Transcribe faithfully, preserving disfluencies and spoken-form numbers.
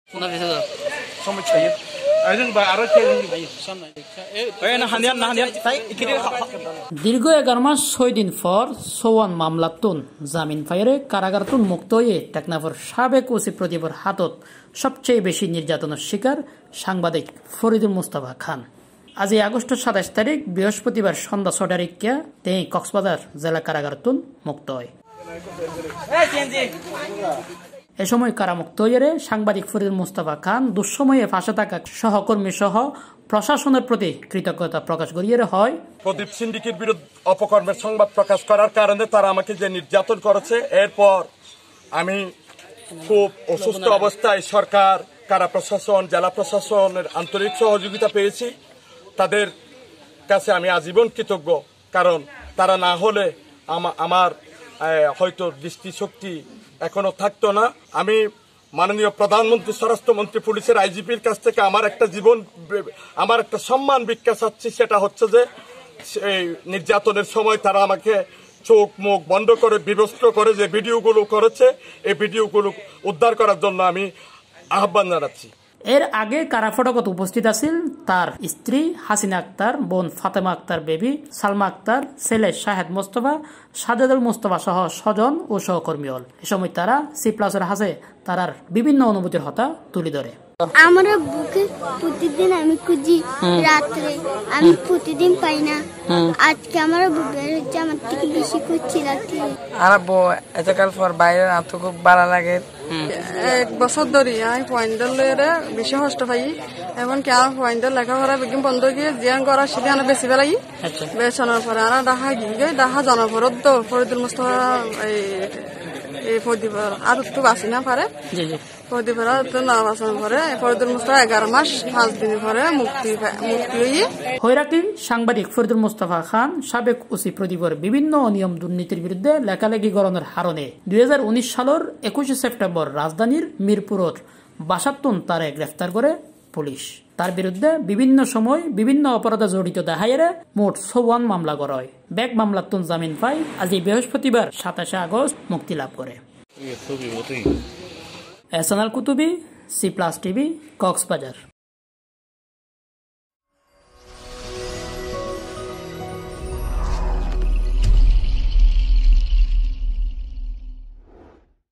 দীর্ঘ এগারো মাস ছয় দিন পর সোয়ান মামলাতুন জামিন ফাইরে কারাগারতুন মুক্ত হয়ে টেকনাফর সাবেক ওসি প্রদীপের হাতত সবচেয়ে বেশি নির্যাতনের শিকার সাংবাদিক ফরিদুল মুস্তাফা খান। আজ আগস্ট সাতাশ তারিখ বৃহস্পতিবার সন্ধ্যা ছটার ইক্যা তিনি কক্সবাজার জেলা কারাগারতুন মুক্ত হয়। এ সময় কারামুক্ত হয়ে সাংবাদিক ফরিদুল মুস্তাফা খান দুঃসময়ে ফাঁসে থাকা সহকর্মী সহ প্রশাসনের প্রতি কৃতজ্ঞতা প্রকাশ করিয়ে হয়। প্রদীপ সিন্ডিকের বিরুদ্ধে অপকর্মের সংবাদ প্রকাশ করার কারণে তারা আমাকে যে নির্যাতন করেছে, এরপর আমি খুব অসুস্থ অবস্থায় সরকার, কারা প্রশাসন, জেলা প্রশাসনের আন্তরিক সহযোগিতা পেয়েছি। তাদের কাছে আমি আজীবন কৃতজ্ঞ, কারণ তারা না হলে আমার হয়তো দৃষ্টিশক্তি এখনো থাকতো না। আমি মাননীয় প্রধানমন্ত্রী, স্বরাষ্ট্রমন্ত্রী, পুলিশের আইজিপির কাছ থেকে আমার একটা জীবন, আমার একটা সম্মান ভিক্ষা চাচ্ছি। সেটা হচ্ছে যে এই নির্যাতনের সময় তারা আমাকে চোখ মুখ বন্ধ করে বিভস্ত করে যে ভিডিওগুলো করেছে, এই ভিডিওগুলো উদ্ধার করার জন্য আমি আহ্বান জানাচ্ছি। এর আগে কারা ফটকত উপস্থিত আছেন তার স্ত্রী হাসিনা আক্তার, বোন ফাতেমা আক্তার বেবি, সালমা আক্তার, ছেলে শাহেদ মোস্তফা, সাজেদুল মোস্তফা সহ স্বজন ও সহকর্মী হল। এ সময় তারা সি প্লাসের হাসে তারার বিভিন্ন অনুভূতির কথা তুলে ধরে। আমার বুকে প্রতিদিন আমি খুঁজি, রাত্রে আমি প্রতিদিন পাই না। আজকে আমার বুকে হচ্ছে আমার থেকে বেশি খুঁজছি রাত্রে। আর এতকাল পর বাইরে তো খুব ভালো লাগে। এক বছর ধরে আমি পয়েন্টার লয়ে বেশি কষ্ট পাই। এমনকি আমার পয়েন্টার লেখাপড়া বিজ্ঞান বন্ধ গিয়ে জিয়ান করা সেটা আনা বেশি বেলাই বেছানোর পরে আনা ডাহা গিয়ে ডাহা জনভরত তো ফরিদুল মুস্তাফা এই প্রদীপের আর একটু বাঁচি না পারে প্রদীপের না বাঁচানোর পরে ফরিদুল মুস্তাফা এগারো মাস পাঁচ দিন পরে মুক্তি মুক্তি হয়ে হইরাকি সাংবাদিক ফরিদুল মুস্তাফা খান সাবেক ওসি প্রদীপের বিভিন্ন অনিয়ম দুর্নীতির বিরুদ্ধে লেখালেখি গড়নের হারণে দুই হাজার উনিশ সালের একুশে সেপ্টেম্বর রাজধানীর মিরপুরের বাসাতুন তারে গ্রেফতার করে পুলিশ। তার বিরুদ্ধে বিভিন্ন সময় বিভিন্ন অপরাধে জড়িত দেখাইয়ে মোট চৌয়ান মামলা করা হয়। ব্যাক মামলাতুন জামিন পাই আজ বৃহস্পতিবার সাতাশে আগস্ট মুক্তি লাভ করে। Ehsanul Kutubi, C plus TV, Cox's Bazar.